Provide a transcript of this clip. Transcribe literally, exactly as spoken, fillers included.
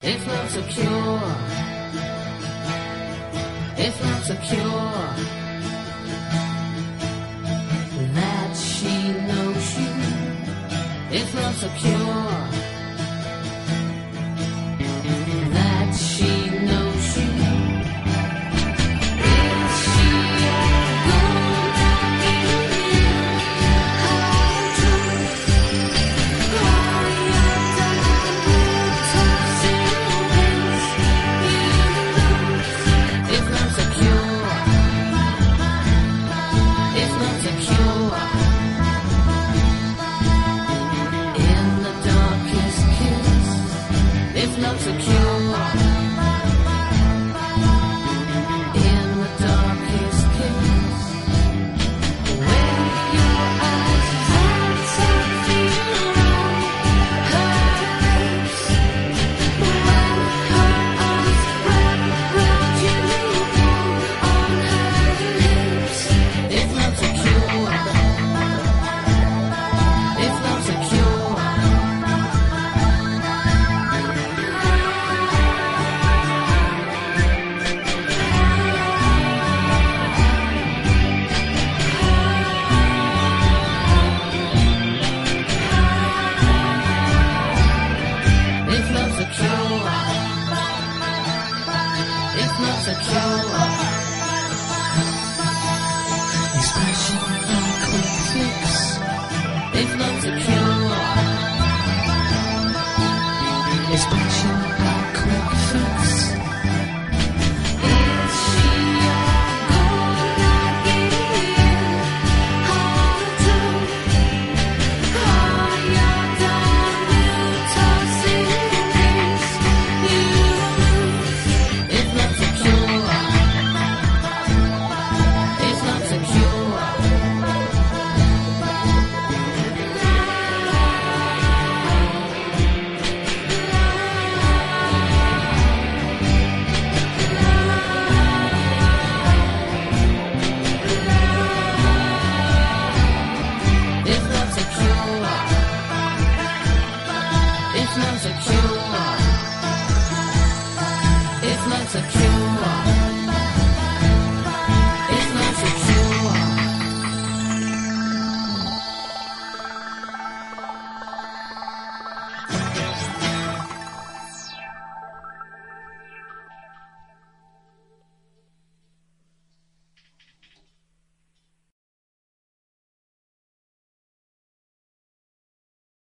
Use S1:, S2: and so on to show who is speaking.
S1: It's not secure. It's not secure. That she knows you. It's not secure. That she knows you. Is she gonna give you how to cry your darling tossing winds you lose? It's not secure. It's not secure. In the darkest kiss, it's not secure. In the darkest kiss, when your eyes find something wrong, her lips, when her arms wrap round you on her lips, it's not secure. It's not secure. It's not secure. It's not secure. It's crashing like quick fix. It's not secure. It's crashing like quick fix. Is she gonna give you how to call your darling tossing things you lose? It's not secure. It's not secure. It's not secure. It's not secure.